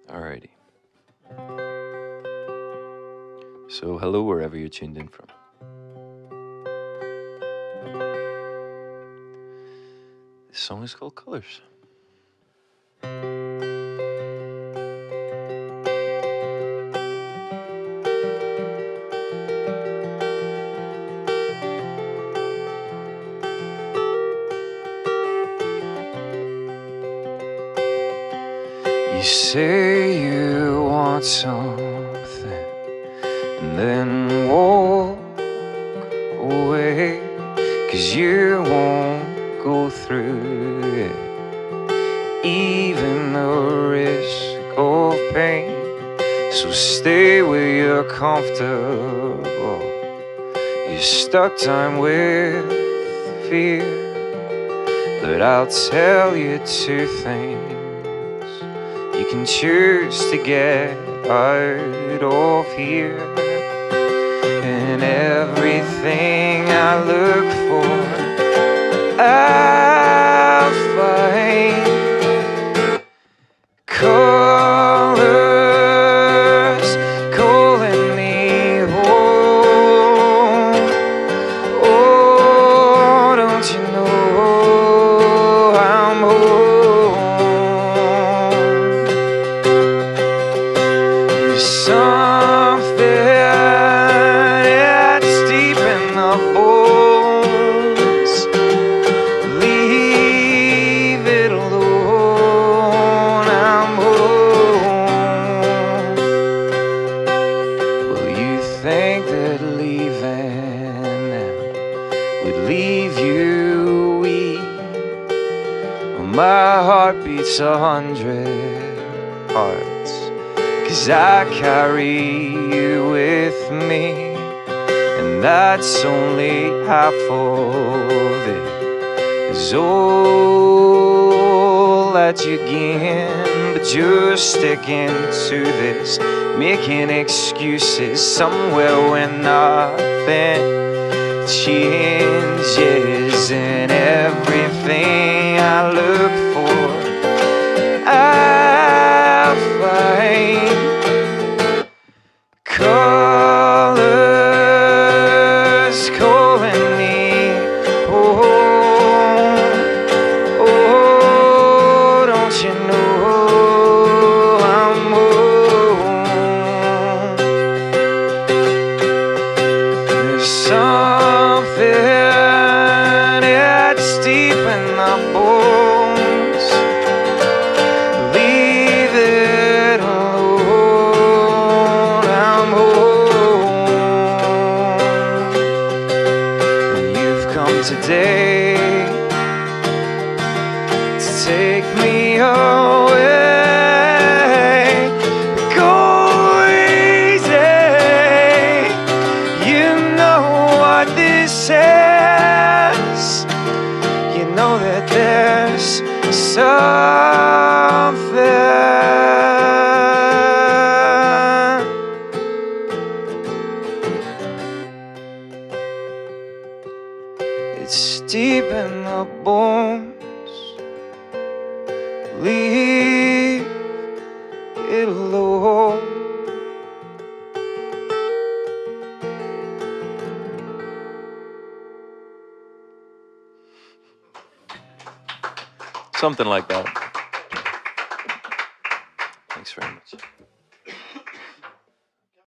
Alrighty. So, hello wherever you're tuned in from. This song is called Colors. You say you want something and then walk away, 'cause you won't go through it, even the risk of pain. So stay where you're comfortable. You stuck time with fear, but I'll tell you two things. You can choose to get out of here, and everything I look for, I'll find. Colors calling me home. Oh, don't you know I'm home? There's something that's deep in the bones. Leave it alone, I'm home. Well, you think that leaving them would leave you weak? Well, my heart beats 100 hearts, 'cause I carry you with me, and that's only half of it. Is all that you gain, but you're sticking to this, making excuses somewhere when nothing changes, and everything I look for, I'll find. Colors calling me home. Oh, don't you know I'm home? There's something that's deep in the bones. Leave it alone, I'm home. And you've come today to take me away. Go easy, you know what this is. You know that there's something. It's deep in the bones. Leave it alone. Something like that. Thanks very much.